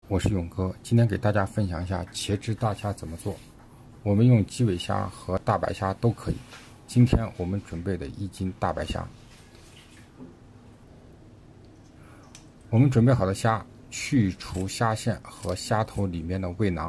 我是勇哥，今天给大家分享一下茄汁大虾怎么做。我们用鸡尾虾和大白虾都可以。今天我们准备的1斤大白虾，我们准备好的虾去除虾线和虾头里面的胃囊。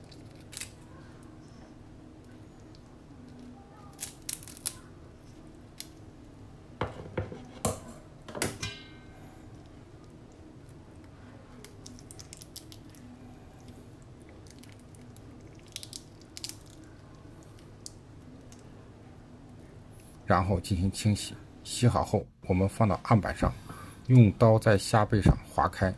然后进行清洗，洗好后，我们放到案板上，用刀在虾背上划开。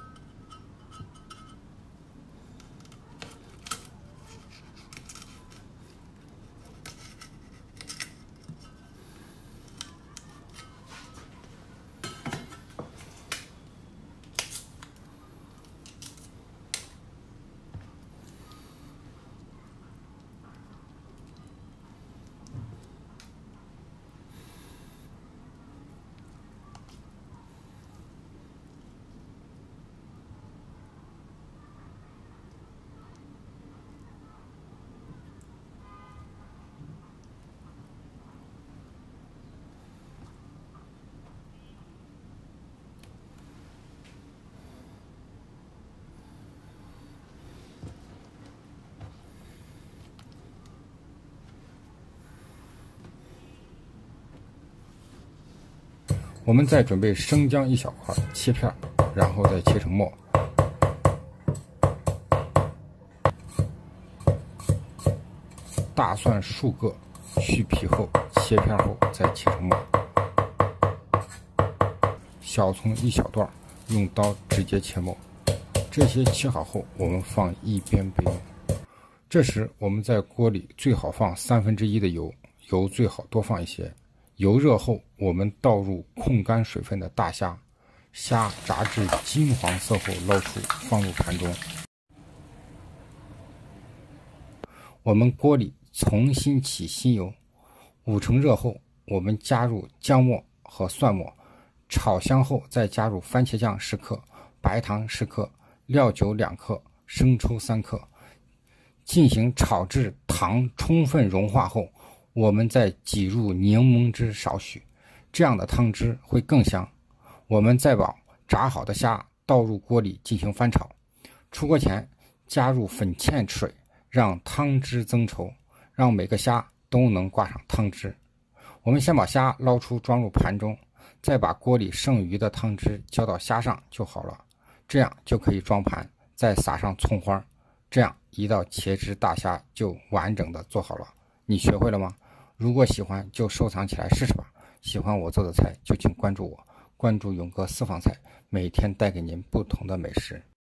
我们再准备生姜1小块，切片，然后再切成末。大蒜数个，去皮后切片后再切成末。小葱1小段，用刀直接切末。这些切好后，我们放一边备用。这时我们在锅里最好放1/3的油，油最好多放一些。油热后，我们倒入控干水分的大虾，虾炸至金黄色后捞出，放入盘中。我们锅里重新起新油，5成热后，我们加入姜末和蒜末，炒香后再加入番茄酱10克、白糖10克、料酒2克、生抽3克，进行炒至糖充分融化后，我们再挤入柠檬汁少许，这样的汤汁会更香。我们再把炸好的虾倒入锅里进行翻炒，出锅前加入粉芡水，让汤汁增稠，让每个虾都能挂上汤汁。我们先把虾捞出装入盘中，再把锅里剩余的汤汁浇到虾上就好了，这样就可以装盘，再撒上葱花，这样一道茄汁大虾就完整的做好了。你学会了吗？如果喜欢就收藏起来试试吧。喜欢我做的菜就请关注我，关注勇哥私房菜，每天带给您不同的美食。